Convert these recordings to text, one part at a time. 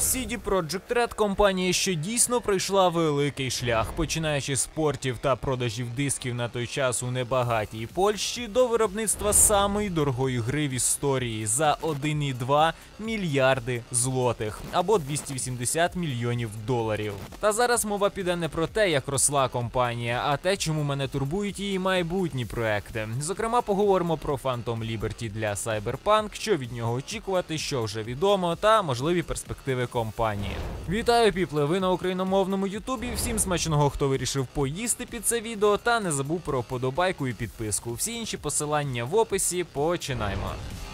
CD Projekt Red – компанія, що дійсно пройшла великий шлях, починаючи з портів та продажів дисків на той час у небагатій Польщі до виробництва самої дорогої гри в історії за 1,2 мільярди злотих або 280 мільйонів доларів. Та зараз мова піде не про те, як росла компанія, а те, чому мене турбують її майбутні проекти. Зокрема, поговоримо про Phantom Liberty для Cyberpunk, що від нього очікувати, що вже відомо, та можливі перспективи компанії. Вітаю, піпли! Ви на україномовному ютубі. Всім смачного, хто вирішив поїсти під це відео, та не забув про вподобайку і підписку. Всі інші посилання в описі. Починаємо.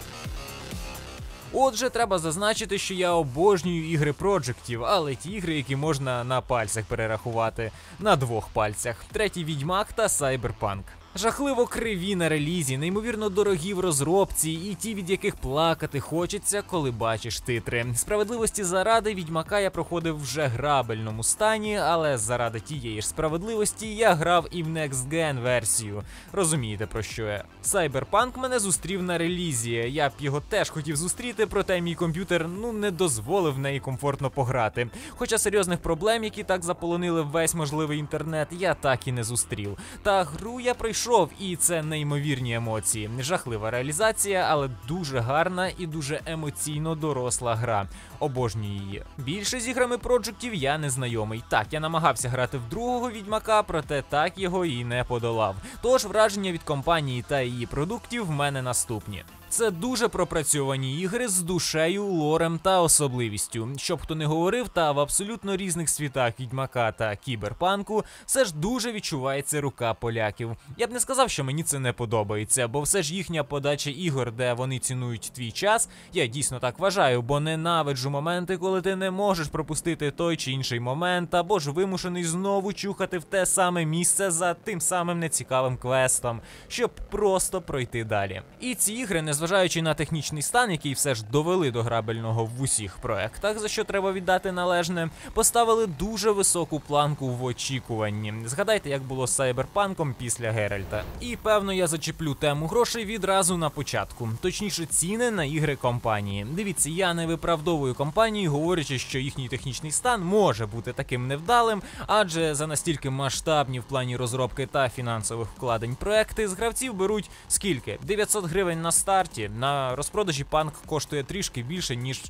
Отже, треба зазначити, що я обожнюю ігри проджектів, але ті ігри, які можна на пальцях перерахувати. На 2 пальцях. Третій Відьмак та Cyberpunk. Жахливо криві на релізі, неймовірно дорогі в розробці і ті, від яких плакати хочеться, коли бачиш титри. Справедливості заради Відьмака я проходив вже грабельному стані, але заради тієї ж справедливості я грав і в Next Gen версію. Розумієте, про що я? Cyberpunk мене зустрів на релізі, я б його теж хотів зустріти, проте мій комп'ютер не дозволив в неї комфортно пограти. Хоча серйозних проблем, які так заполонили весь можливий інтернет, я так і не зустрів. Та гру я пройшов. І це неймовірні емоції. Жахлива реалізація, але дуже гарна і дуже емоційно доросла гра. Обожнюю її. Більше з іграми проджектів я не знайомий. Так, я намагався грати в другого Відьмака, проте так його і не подолав. Тож враження від компанії та її продуктів в мене наступні. Це дуже пропрацьовані ігри з душею, лорем та особливістю. Щоб хто не говорив, та в абсолютно різних світах Відьмака та Кіберпанку все ж дуже відчувається рука поляків. Я б не сказав, що мені це не подобається, бо все ж їхня подача ігор, де вони цінують твій час, я дійсно так вважаю, бо ненавиджу моменти, коли ти не можеш пропустити той чи інший момент, або ж вимушений знову чухати в те саме місце за тим самим нецікавим квестом, щоб просто пройти далі. І ці ігри, незважаючи на технічний стан, який все ж довели до грабельного в усіх проектах, за що треба віддати належне, поставили дуже високу планку в очікуванні. Згадайте, як було з Cyberpunk'ом після Геральта. І певно я зачеплю тему грошей відразу на початку. Точніше, ціни на ігри компанії. Дивіться, я не виправдовую компанію, говорячи, що їхній технічний стан може бути таким невдалим, адже за настільки масштабні в плані розробки та фінансових вкладень проекти з гравців беруть скільки? 900 гривень на старті. На розпродажі панк коштує трішки більше, ніж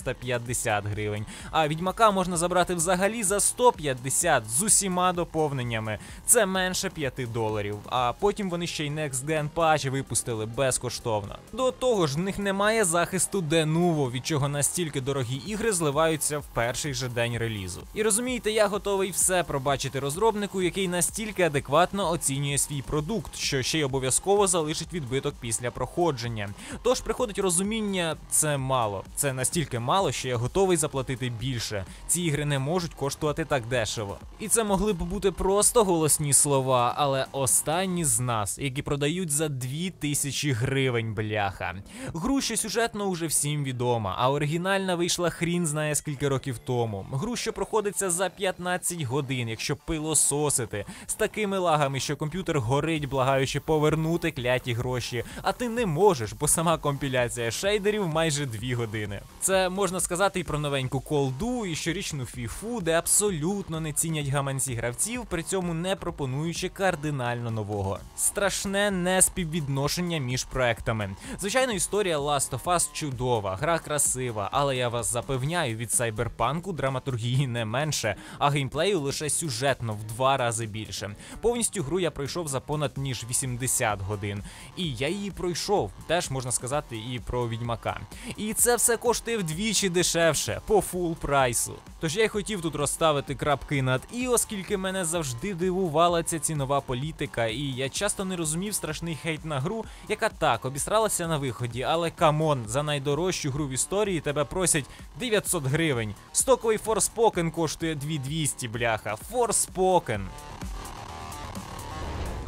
450 гривень. А Відьмака можна забрати взагалі за 150 з усіма доповненнями. Це менше $5. А потім вони ще й Next Gen патч випустили безкоштовно. До того ж, в них немає захисту de novo, від чого настільки дорогі ігри зливаються в перший же день релізу. І розумієте, я готовий все пробачити розробнику, який настільки адекватно оцінює свій продукт, що ще й обов'язково залишить відбиток після проходження. Тож приходить розуміння, це мало. Це настільки мало, що я готовий заплатити більше. Ці ігри не можуть коштувати так дешево. І це могли б бути просто голосні слова, але останні з нас, які продають за 2000 гривень, бляха. Гру, що сюжетно уже всім відома, а оригінальна вийшла хрін знає скільки років тому. Гру, що проходиться за 15 годин, якщо пилососити, з такими лагами, що комп'ютер горить, благаючи повернути кляті гроші, а ти не можеш, бо сама компіляція шейдерів майже 2 години. Це можна сказати і про новеньку колду, і щорічну фіфу, де абсолютно не цінять гаманці гравців, при цьому не пропонуючи кардинально нового. Страшне неспіввідношення між проектами. Звичайно, історія Last of Us чудова, гра красива, але я вас запевняю, від Cyberpunk'у драматургії не менше, а геймплею лише сюжетно в 2 рази більше. Повністю гру я пройшов за понад ніж 80 годин. І я її пройшов, теж можна сказати і про Відьмака. І це все коштує вдвічі дешевше, по фул прайсу. Тож я й хотів тут розставити крапки над «і», оскільки мене завжди дивувала ця цінова політика, і я часто не розумів страшний хейт на гру, яка так, обісралася на виході, але камон, за найдорожчу гру в історії тебе просять 900 гривень. Стоковий Forspoken коштує 2200, бляха. Forspoken.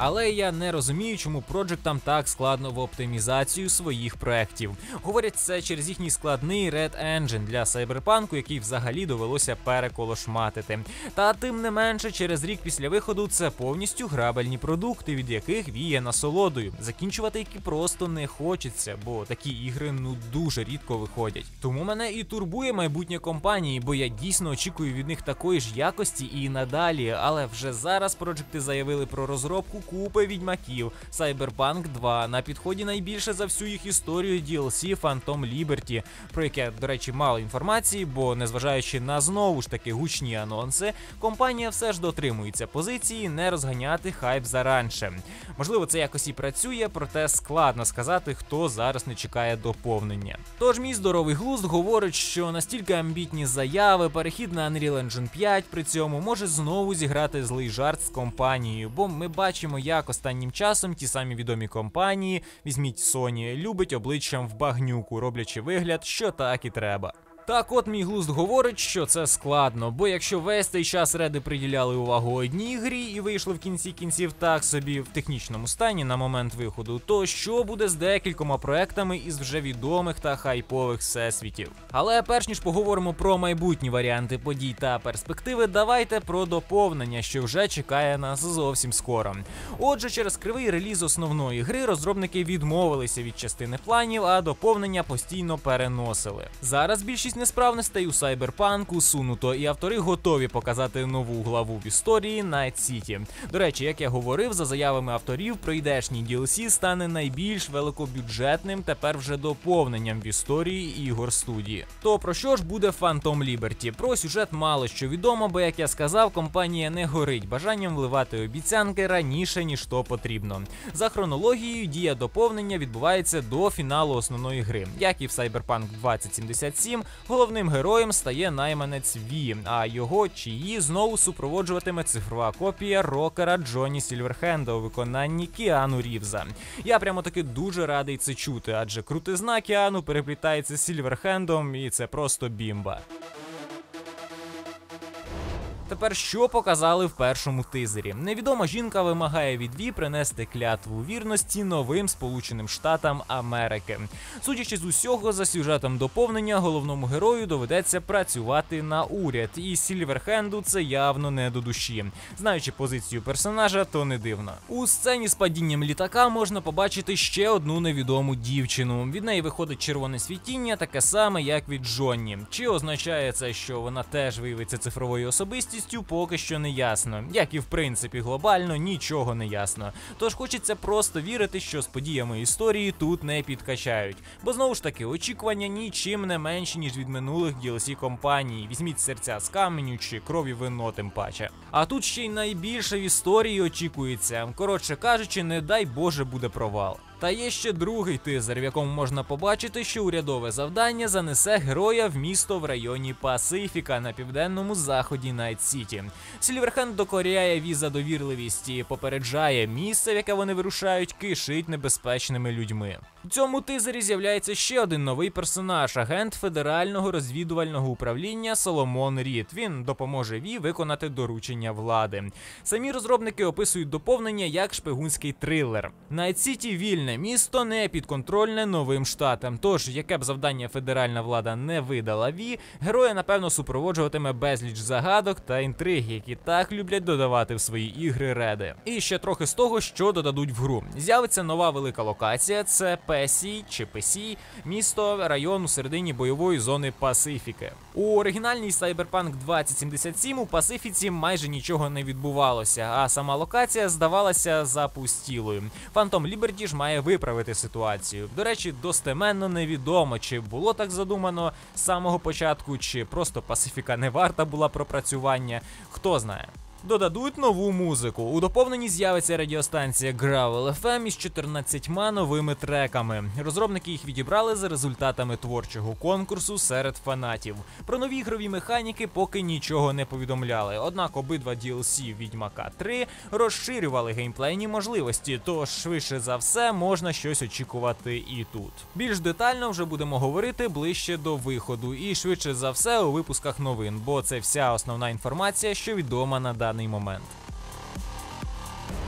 Але я не розумію, чому проджектам так складно в оптимізацію своїх проєктів. Говорять, це через їхній складний Red Engine для Cyberpunk, який взагалі довелося переколошматити. Та тим не менше, через рік після виходу це повністю грабельні продукти, від яких віє насолодою. Закінчувати які просто не хочеться, бо такі ігри дуже рідко виходять. Тому мене і турбує майбутнє компанії, бо я дійсно очікую від них такої ж якості і надалі. Але вже зараз проджекти заявили про розробку купи відьмаків, Cyberpunk 2, на підході найбільше за всю їх історію DLC Phantom Liberty, про яке, до речі, мало інформації, бо незважаючи на знову ж таки гучні анонси, компанія все ж дотримується позиції не розганяти хайп заранше. Можливо, це якось і працює, проте складно сказати, хто зараз не чекає доповнення. Тож мій здоровий глузд говорить, що настільки амбітні заяви, перехід на Unreal Engine 5 при цьому може знову зіграти злий жарт з компанією, бо ми бачимо, як останнім часом ті самі відомі компанії, візьміть Sony, любить обличчям в багнюку, роблячи вигляд, що так і треба. Так от мій глузд говорить, що це складно, бо якщо весь цей час реди приділяли увагу одній грі і вийшло в кінці кінців так собі в технічному стані на момент виходу, то що буде з декількома проектами із вже відомих та хайпових всесвітів? Але перш ніж поговоримо про майбутні варіанти подій та перспективи, давайте про доповнення, що вже чекає нас зовсім скоро. Отже, через кривий реліз основної гри розробники відмовилися від частини планів, а доповнення постійно переносили. Зараз більшість несправностей у Cyberpunk усунуто, і автори готові показати нову главу в історії Night City. До речі, як я говорив, за заявами авторів, прийдешній DLC стане найбільш великобюджетним тепер вже доповненням в історії ігор студії. То про що ж буде Phantom Liberty? Про сюжет мало що відомо, бо, як я сказав, компанія не горить бажанням вливати обіцянки раніше, ніж то потрібно. За хронологією, дія доповнення відбувається до фіналу основної гри. Як і в Cyberpunk 2077, головним героєм стає найманець Ві, а його чи її знову супроводжуватиме цифрова копія рокера Джонні Сільверхенда у виконанні Кіану Рівза. Я прямо таки дуже радий це чути, адже крутизна Кіану переплітається з Сільверхендом, і це просто бімба. Тепер що показали в першому тизері? Невідома жінка вимагає від Ві принести клятву вірності новим Сполученим Штатам Америки. Судячи з усього, за сюжетом доповнення головному герою доведеться працювати на уряд, і Сільверхенду це явно не до душі. Знаючи позицію персонажа, то не дивно. У сцені з падінням літака можна побачити ще одну невідому дівчину. Від неї виходить червоне світіння, таке саме, як від Джонні. Чи означає це, що вона теж виявиться цифровою особистістю? Поки що не ясно, як і в принципі глобально нічого не ясно. Тож хочеться просто вірити, що з подіями історії тут не підкачають. Бо знову ж таки, очікування нічим не менші, ніж від минулих DLC компаній. Візьміть серця з каменю чи крові вино тим паче. А тут ще й найбільше в історії очікується. Коротше кажучи, не дай Боже буде провал. Та є ще другий тизер, в якому можна побачити, що урядове завдання занесе героя в місто в районі Пасифіка на південному заході Найт-Сіті. Сільверхенд докоряє Ві за довірливість і попереджає, місце, в яке вони вирушають, кишить небезпечними людьми. У цьому тизері з'являється ще один новий персонаж – агент Федерального розвідувального управління Соломон Рід. Він допоможе Ві виконати доручення влади. Самі розробники описують доповнення як шпигунський трилер. Найт-Сіті – вільне місто, не підконтрольне новим штатам. Тож, яке б завдання федеральна влада не видала Ві, героя, напевно, супроводжуватиме безліч загадок та інтриг, які так люблять додавати в свої ігри реди. І ще трохи з того, що додадуть в гру. З'явиться нова велика локація – це Песі чи Песі, місто, район у середині бойової зони Пасифіки. У оригінальній Cyberpunk 2077 у Пасифіці майже нічого не відбувалося, а сама локація здавалася запустілою. Phantom Liberty ж має виправити ситуацію. До речі, достеменно невідомо, чи було так задумано з самого початку, чи просто Пасифіка не варта була пропрацювання, хто знає. Додадуть нову музику. У доповненні з'явиться радіостанція Gravel FM із 14 новими треками. Розробники їх відібрали за результатами творчого конкурсу серед фанатів. Про нові ігрові механіки поки нічого не повідомляли, однак обидва DLC Відьмака 3 розширювали геймплейні можливості, тож швидше за все можна щось очікувати і тут. Більш детально вже будемо говорити ближче до виходу і швидше за все у випусках новин, бо це вся основна інформація, що відома на даний момент.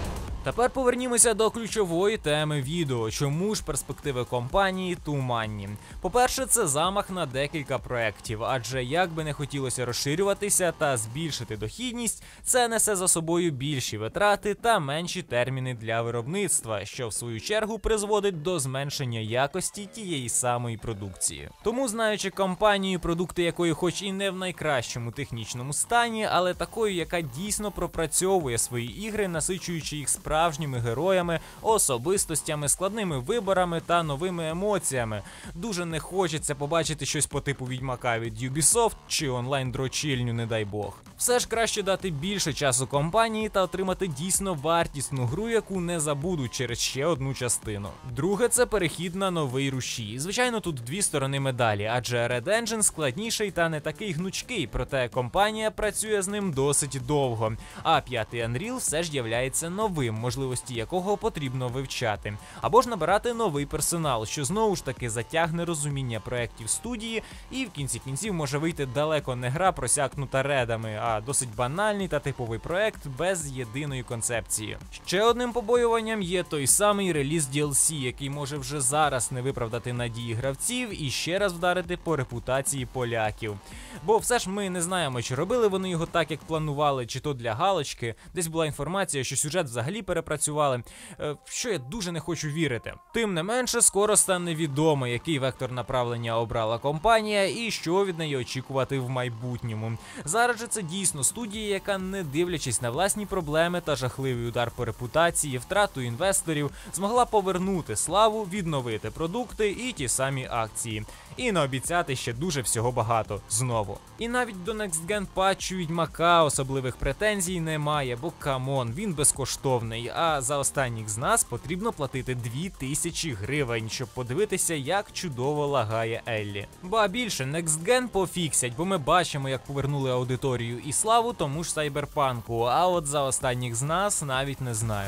Тепер повернімося до ключової теми відео. Чому ж перспективи компанії туманні? По-перше, це замах на декілька проєктів, адже як би не хотілося розширюватися та збільшити дохідність, це несе за собою більші витрати та менші терміни для виробництва, що в свою чергу призводить до зменшення якості тієї самої продукції. Тому, знаючи компанію, продукти якої хоч і не в найкращому технічному стані, але такою, яка дійсно пропрацьовує свої ігри, насичуючи їх справжніми героями, особистостями, складними виборами та новими емоціями. Дуже не хочеться побачити щось по типу Відьмака від Ubisoft чи онлайн-дрочильню, не дай Бог. Все ж краще дати більше часу компанії та отримати дійсно вартісну гру, яку не забудуть через ще одну частину. Друге – це перехід на новий рушій. Звичайно, тут дві сторони медалі, адже Red Engine складніший та не такий гнучкий, проте компанія працює з ним досить довго. А п'ятий Unreal все ж являється новим, можливості якого потрібно вивчати. Або ж набирати новий персонал, що знову ж таки затягне розуміння проєктів студії і в кінці кінців може вийти далеко не гра просякнута редами, а досить банальний та типовий проєкт без єдиної концепції. Ще одним побоюванням є той самий реліз DLC, який може вже зараз не виправдати надії гравців і ще раз вдарити по репутації поляків. Бо все ж ми не знаємо, чи робили вони його так, як планували, чи то для галочки. Десь була інформація, що сюжет взагалі перепрацювали, що я дуже не хочу вірити. Тим не менше, скоро стане відомо, який вектор направлення обрала компанія і що від неї очікувати в майбутньому. Зараз же це дійсно студія, яка, не дивлячись на власні проблеми та жахливий удар по репутації, втрату інвесторів, змогла повернути славу, відновити продукти і ті самі акції. І наобіцяти ще дуже всього багато знову. І навіть до Next Gen патчу Відьмака особливих претензій немає, бо камон, він безкоштовний, а за останніх з нас потрібно платити 2000 гривень, щоб подивитися, як чудово лагає Еллі. Ба більше, Next Gen пофіксять, бо ми бачимо, як повернули аудиторію і славу тому ж Сайберпанку, а от за останніх з нас навіть не знаю.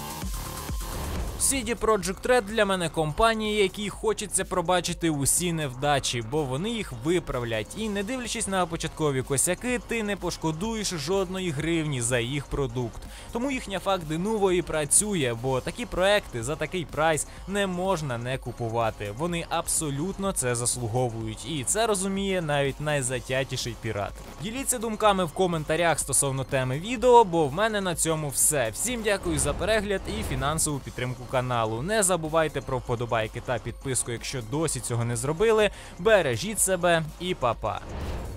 CD Projekt Red для мене компанія, якій хочеться пробачити усі невдачі, бо вони їх виправлять. І не дивлячись на початкові косяки, ти не пошкодуєш жодної гривні за їх продукт. Тому їхня факт де-нуво і працює, бо такі проекти за такий прайс не можна не купувати. Вони абсолютно це заслуговують. І це розуміє навіть найзатятіший пірат. Діліться думками в коментарях стосовно теми відео, бо в мене на цьому все. Всім дякую за перегляд і фінансову підтримку каналу. Не забувайте про вподобайки та підписку, якщо досі цього не зробили. Бережіть себе і па-па.